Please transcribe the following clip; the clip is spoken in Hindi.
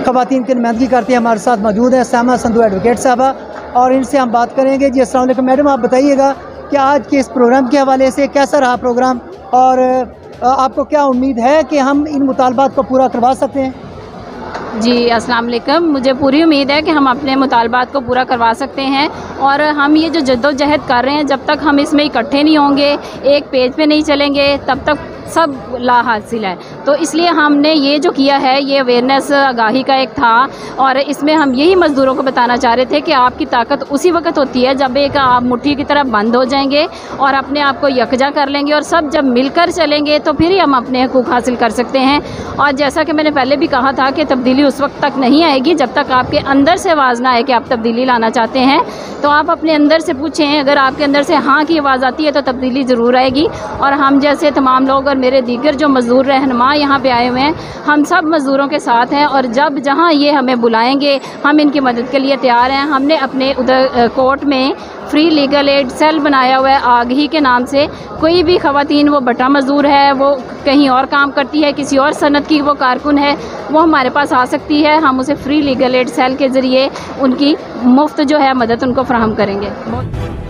ख़वातीन की नुमाइंदगी करते हैं। हमारे साथ मौजूद हैं सामा संधू एडवोकेट साहबा, और इनसे हम बात करेंगे। जी अस्सलाम वालेकुम मैडम, आप बताइएगा कि आज के इस प्रोग्राम के हवाले से कैसा रहा प्रोग्राम, और आपको क्या उम्मीद है कि हम इन मुतालबात को पूरा करवा सकते हैं? जी अस्सलाम वालेकुम, मुझे पूरी उम्मीद है कि हम अपने मुतालबात को पूरा करवा सकते हैं। और हम ये जो जद्दोजहद कर रहे हैं, जब तक हम इसमें इकट्ठे नहीं होंगे, एक पेज पे नहीं चलेंगे, तब तक सब ला हासिल है। तो इसलिए हमने ये जो किया है, ये अवेयरनेस आगाही का एक था, और इसमें हम यही मज़दूरों को बताना चाह रहे थे कि आपकी ताकत उसी वक्त होती है जब एक आप मुट्ठी की तरह बंद हो जाएंगे और अपने आप को यकजा कर लेंगे, और सब जब मिलकर चलेंगे तो फिर ही हम अपने हकूक़ हासिल कर सकते हैं। और जैसा कि मैंने पहले भी कहा था कि तब्दीली उस वक्त तक नहीं आएगी जब तक आपके अंदर से आवाज़ ना आए कि आप तब्दीली लाना चाहते हैं। तो आप अपने अंदर से पूछें, अगर आपके अंदर से हाँ की आवाज़ आती है तो तब्दीली ज़रूर आएगी। और हम जैसे तमाम लोग और मेरे दीगर जो मज़दूर रहनुमा यहाँ पे आए हुए हैं, हम सब मज़दूरों के साथ हैं, और जब जहाँ ये हमें बुलाएंगे हम इनकी मदद के लिए तैयार हैं। हमने अपने उधर कोर्ट में फ्री लीगल एड सेल बनाया हुआ है आगही के नाम से। कोई भी ख़वातीन, वो बटा मज़दूर है, वो कहीं और काम करती है, किसी और सनत की वो कारकुन है, वो हमारे पास आ सकती है। हम उसे फ्री लीगल एड सेल के ज़रिए उनकी मुफ्त जो है मदद उनको फ़राहम करेंगे।